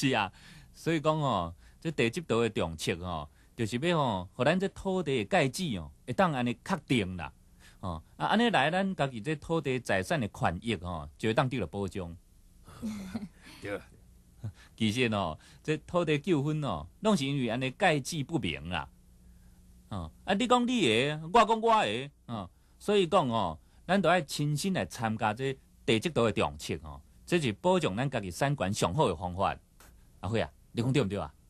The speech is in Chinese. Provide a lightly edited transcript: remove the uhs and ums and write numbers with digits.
是啊，所以讲哦，这地质图的重测哦，就是要吼，互咱这土地的界址哦，会当安尼确定啦。哦，啊，安尼来咱家己这土地财产的权益哦，就会当得到保障。 对， 其实哦，这土地纠纷哦，拢是因为安尼界址不明啦。哦，啊，你讲你的，我讲我的，所以讲哦，咱都爱亲身来参加这地质图的重测哦，这是保障咱家己产权上好的方法。阿辉啊，你讲对毋对啊？